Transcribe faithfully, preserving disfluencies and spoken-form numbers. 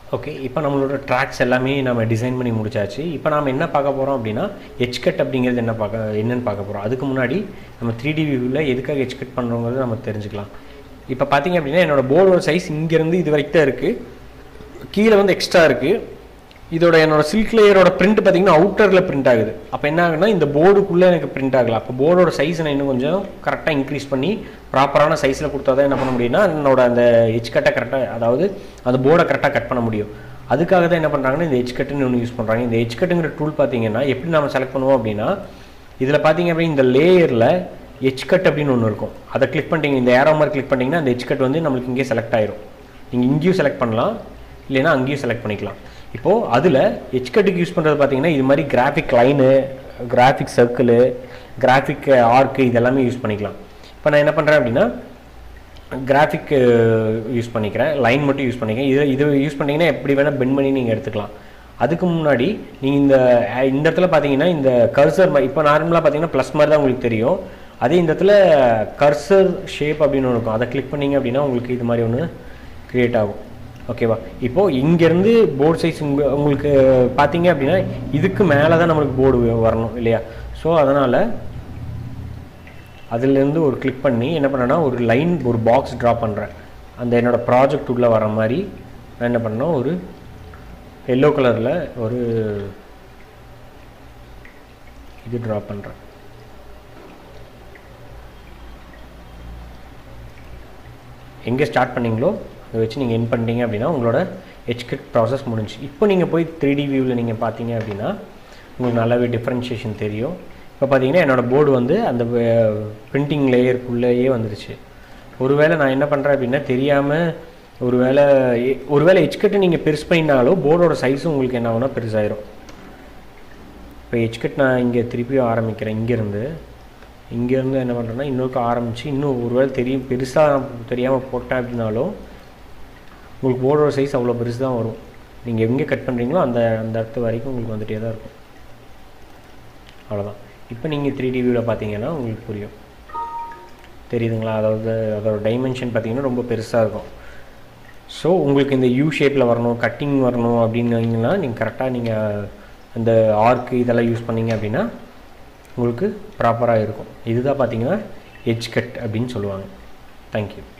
Okay, இப்போ நம்மளோட tracks எல்லாமே நம்ம டிசைன் பண்ணி முடிச்சாச்சு. இப்போ நாம் என்ன பார்க்க போகிறோம் அப்படின்னா எட்ஜ் கட் அப்படிங்கிறது என்ன பார்க்க என்னென்னு பார்க்க போகிறோம். அதுக்கு முன்னாடி நம்ம த்ரீ டி வியூவில் எதுக்காக எட்ஜ் கட் பண்ணுறோங்கிறது நம்ம தெரிஞ்சுக்கலாம். இப்போ பார்த்தீங்க அப்படின்னா என்னோடய போர்டோட சைஸ் இங்கேருந்து இது வரைக்கும் தான் இருக்குது, கீழே வந்து எக்ஸ்ட்ரா இருக்குது. இதோட என்னோடய சில்க் லேயரோட பிரிண்ட் பார்த்தீங்கன்னா அவுட்டரில் பிரிண்ட் ஆகுது. அப்போ என்ன ஆகுதுன்னா இந்த போர்டுக்குள்ளே எனக்கு பிரிண்ட் ஆகலை. அப்போ போர்டோட சைஸ் நான் இன்னும் கொஞ்சம் கரெக்டாக இன்க்ரீஸ் பண்ணி ப்ராப்பரான சைஸில் கொடுத்தா தான் என்ன பண்ண முடியும்னா என்னோட அந்த எட்ஜ் கட்டை கரெக்டாக, அதாவது அந்த போர்டை கரெக்டாக கட் பண்ண முடியும். அதுக்காக தான் என்ன பண்ணுறாங்கன்னா இந்த எட்ஜ் கட்டுன்னு ஒன்று யூஸ் பண்ணுறாங்க. இந்த எட்ஜ் கட்டுங்கிற டூல் பார்த்தீங்கன்னா எப்படி நம்ம செலக்ட் பண்ணுவோம் அப்படின்னா, இதில் பார்த்தீங்க அப்படின்னா இந்த லேயரில் எட்ஜ் கட் அப்படின்னு ஒன்று இருக்கும். அதை கிளிக் பண்ணிட்டீங்க, இந்த ஏரோ மாதிரி கிளிக் பண்ணிங்கன்னா அந்த எட்ஜ் கட் வந்து நம்மளுக்கு இங்கே செலக்ட் ஆயிரும். நீங்கள் இங்கேயும் செலக்ட் பண்ணலாம், இல்லைன்னா அங்கேயும் செலக்ட் பண்ணிக்கலாம். இப்போது அதில் எட்ஜ் கட்டுக்கு யூஸ் பண்ணுறது பார்த்தீங்கன்னா இது மாதிரி graphic line, graphic circle, graphic arc இதெல்லாமே யூஸ் பண்ணிக்கலாம். இப்போ நான் என்ன பண்ணுறேன் அப்படின்னா கிராஃபிக் யூஸ் பண்ணிக்கிறேன், லைன் மட்டும் யூஸ் பண்ணிக்கிறேன். இது இது யூஸ் பண்ணிங்கன்னா எப்படி வேணால் பெண்ட் பண்ணி நீங்கள் எடுத்துக்கலாம். அதுக்கு முன்னாடி நீங்கள் இந்த இந்த இடத்துல பார்த்தீங்கன்னா இந்த கர்சர், இப்போ நார்மலாக பார்த்தீங்கன்னா ப்ளஸ் மாதிரி தான் உங்களுக்கு தெரியும். அதே இந்த இடத்துல கர்சர் ஷேப் அப்படின்னு ஒன்று இருக்கும், அதை கிளிக் பண்ணிங்க அப்படின்னா உங்களுக்கு இது மாதிரி ஒன்று க்ரியேட் ஆகும். ஓகேவா? இப்போது இங்கேருந்து போர்டு சைஸ் உங்களுக்கு பார்த்தீங்க அப்படின்னா இதுக்கு மேலே தான் நம்மளுக்கு போர்டு வரணும் இல்லையா? ஸோ அதனால் அதிலேருந்து ஒரு கிளிக் பண்ணி என்ன பண்ணேன்னா ஒரு லைன், ஒரு பாக்ஸ் ட்ரா பண்ணுறேன். அந்த என்னோடய ப்ராஜெக்ட் உள்ளே வர மாதிரி நான் என்ன பண்ணேன், ஒரு எல்லோ கலரில் ஒரு இது ட்ரா பண்ணுறேன். எங்கே ஸ்டார்ட் பண்ணிங்களோ அதை வச்சு நீங்கள் என் பண்ணிட்டீங்க அப்படின்னா உங்களோட எட்ஜ் கட் ப்ராசஸ் முடிஞ்சு. இப்போ நீங்கள் போய் த்ரீ டி வியூவில் நீங்கள் பார்த்தீங்க அப்படின்னா உங்களுக்கு நல்லாவே டிஃப்ரென்ஷியேஷன் தெரியும். இப்போ பார்த்தீங்கன்னா என்னோடய போர்டு வந்து அந்த பிரிண்டிங் லேயருக்குள்ளேயே வந்துருச்சு. ஒருவேளை நான் என்ன பண்ணுறேன் அப்படின்னா தெரியாமல் ஒருவேளை ஒருவேளை எட்ஜ் கட்டு நீங்கள் பெருசு பண்ணினாலும் போர்டோட சைஸும் உங்களுக்கு என்ன ஆகுனா பெருசாயிரும். இப்போ எட்ஜ் கட் நான் இங்கே திருப்பியும் ஆரம்பிக்கிறேன். இங்கேருந்து இங்கேருந்து என்ன பண்ணுறேன்னா இன்னொருக்கு ஆரம்பித்து இன்னும் ஒருவேளை தெரியும் பெருசாக தெரியாமல் போட்டேன் அப்படின்னாலும் உங்களுக்கு போர்டோட சைஸ் அவ்வளோ பெருசு தான் வரும். நீங்கள் எங்கே கட் பண்ணுறீங்களோ அந்த அந்த இடத்து வரைக்கும் உங்களுக்கு வந்துகிட்டே தான் இருக்கும். அவ்வளோதான். இப்போ நீங்கள் த்ரீ டி வியூவில் பார்த்தீங்கன்னா உங்களுக்கு புரியும், தெரியுதுங்களா? அதாவது அதோட டைமென்ஷன் பார்த்தீங்கன்னா ரொம்ப பெருசாக இருக்கும். ஸோ உங்களுக்கு இந்த யூ ஷேப்பில் வரணும், கட்டிங் வரணும் அப்படின்னீங்கன்னா நீங்கள் கரெக்டாக நீங்கள் அந்த ஆர்க்கு இதெல்லாம் யூஸ் பண்ணிங்க அப்படின்னா உங்களுக்கு ப்ராப்பராக இருக்கும். இதுதான் பார்த்தீங்கன்னா எட்ஜ் கட் அப்படின்னு சொல்லுவாங்க. தேங்க்யூ.